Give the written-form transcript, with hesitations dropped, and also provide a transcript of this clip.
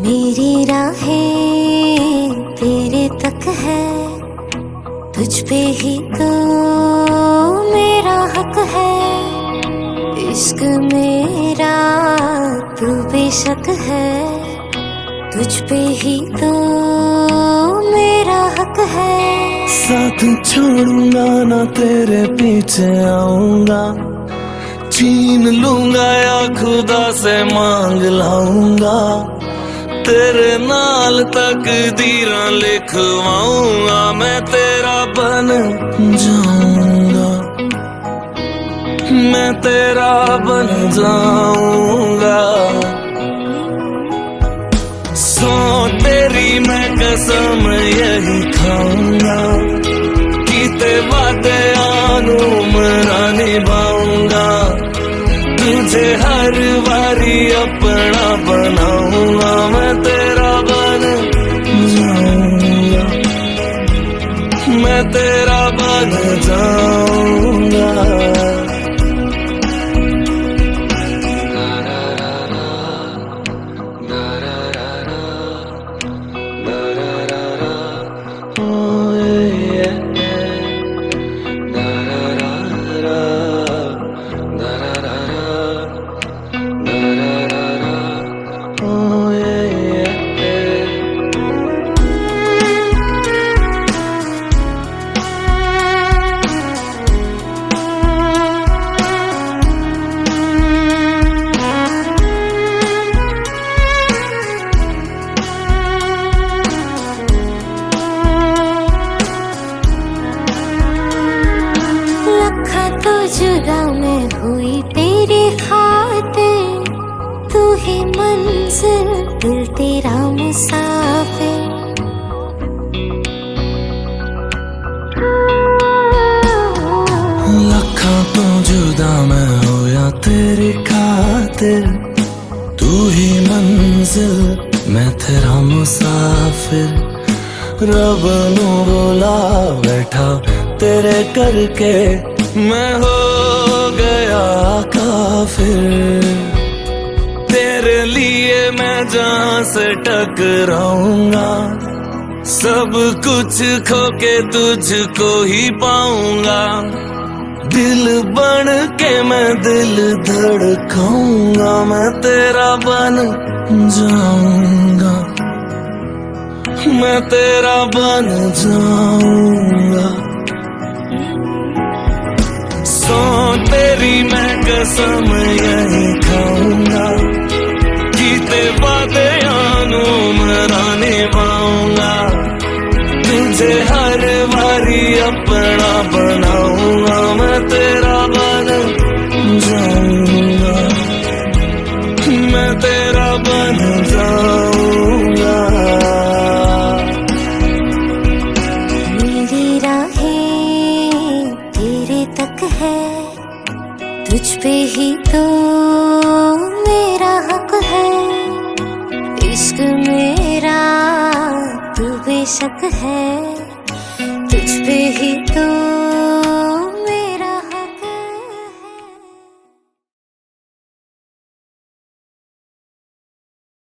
मेरी राहें तेरे तक है, तुझ पे ही तो मेरा हक है। इश्क मेरा तू बेशक है, तुझ पे ही तो मेरा हक है। साथ छोड़ूंगा ना तेरे पीछे आऊंगा, छीन लूंगा या खुदा से मांग लाऊंगा। तेरे नाल तकदीरां लिखवाऊंगा, मैं तेरा बन जाऊंगा, मैं तेरा बन जाऊंगा। सौ तेरी मैं कसम यही खाऊंगा, कीते वादे आनू मना निभाऊंगा। तुझे हर बारी अपना बनाऊंगा, मैं तेरा बन जाऊंगा, मैं तेरा बन जाऊंगा। जुदा मैं हुई तेरे खातिर, तू ही मंजिल दिल तेरा मुसाफिर। लखा तो जुदा मैं होया तेरे खातिर, तू ही मंजिल मैं तेरा मुसाफिर। रब नू बोला बैठा तेरे करके, मैं हो गया काफिर। तेरे लिए मैं जहां से टकराऊंगा, सब कुछ खो के तुझको ही पाऊंगा। दिल बन के मैं दिल धड़काऊंगा, मैं तेरा बन जाऊंगा, मैं तेरा बन जाऊंगा। सौ तेरी मैं कसम यही खाऊंगा, कीते वादे आनू मना निभाऊंगा। तुझे हर बारी अपना बनाऊंगा, मैं तेरा बन जाऊंगा, मैं तेरा बन जाऊंगा। मेरी राहें तेरे तक है, तुझ पे ही तो मेरा हक है। इश्क मेरा तू बेशक है,